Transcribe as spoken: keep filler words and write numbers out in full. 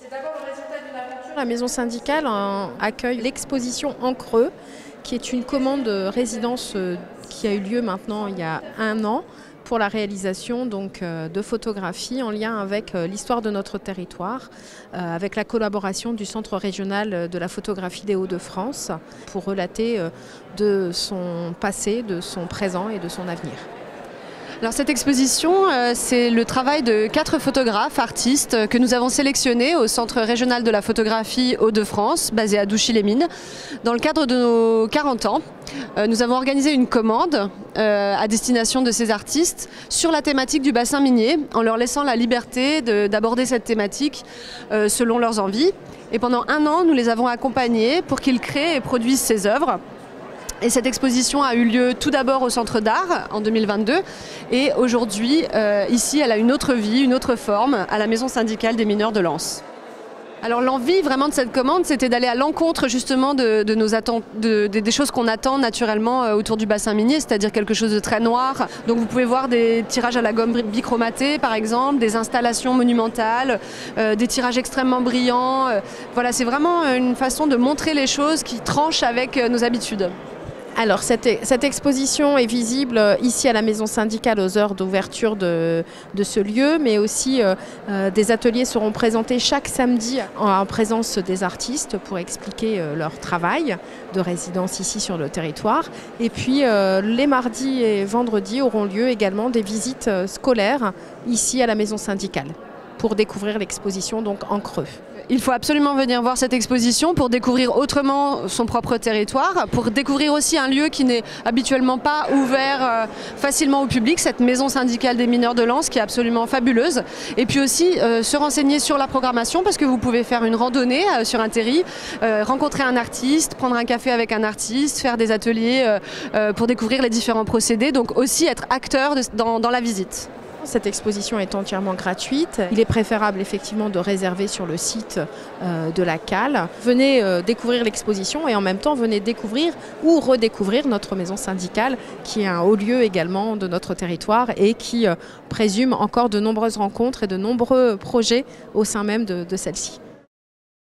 C'est d'abord le résultat d'une aventure. La maison syndicale euh, accueille l'exposition En Creux, qui est une commande de résidence euh, qui a eu lieu maintenant il y a un an pour la réalisation donc, euh, de photographies en lien avec euh, l'histoire de notre territoire, euh, avec la collaboration du Centre régional de la photographie des Hauts-de-France pour relater euh, de son passé, de son présent et de son avenir. Alors cette exposition, euh, c'est le travail de quatre photographes, artistes que nous avons sélectionnés au Centre régional de la photographie Hauts-de-France, basé à Douchy-les-Mines. Dans le cadre de nos quarante ans, euh, nous avons organisé une commande euh, à destination de ces artistes sur la thématique du bassin minier, en leur laissant la liberté d'aborder cette thématique euh, selon leurs envies. Et pendant un an, nous les avons accompagnés pour qu'ils créent et produisent ces œuvres. Et cette exposition a eu lieu tout d'abord au Centre d'Art en deux mille vingt-deux et aujourd'hui, euh, ici, elle a une autre vie, une autre forme à la Maison syndicale des mineurs de Lens. Alors l'envie vraiment de cette commande, c'était d'aller à l'encontre justement de, de nos attentes, de, de, des choses qu'on attend naturellement autour du bassin minier, c'est-à-dire quelque chose de très noir. Donc vous pouvez voir des tirages à la gomme bichromatée par exemple, des installations monumentales, euh, des tirages extrêmement brillants. Voilà, c'est vraiment une façon de montrer les choses qui tranchent avec nos habitudes. Alors cette, cette exposition est visible ici à la maison syndicale aux heures d'ouverture de, de ce lieu, mais aussi euh, euh, des ateliers seront présentés chaque samedi en, en présence des artistes pour expliquer euh, leur travail de résidence ici sur le territoire. Et puis euh, les mardis et vendredis auront lieu également des visites scolaires ici à la maison syndicale pour découvrir l'exposition donc En Creux. Il faut absolument venir voir cette exposition pour découvrir autrement son propre territoire, pour découvrir aussi un lieu qui n'est habituellement pas ouvert euh, facilement au public, cette maison syndicale des mineurs de Lens qui est absolument fabuleuse. Et puis aussi euh, se renseigner sur la programmation parce que vous pouvez faire une randonnée euh, sur un terri, euh, rencontrer un artiste, prendre un café avec un artiste, faire des ateliers euh, euh, pour découvrir les différents procédés, donc aussi être acteur de, dans, dans la visite. Cette exposition est entièrement gratuite. Il est préférable effectivement de réserver sur le site euh, de la Cale. Venez euh, découvrir l'exposition et en même temps venez découvrir ou redécouvrir notre maison syndicale qui est un haut lieu également de notre territoire et qui euh, présume encore de nombreuses rencontres et de nombreux projets au sein même de, de celle-ci.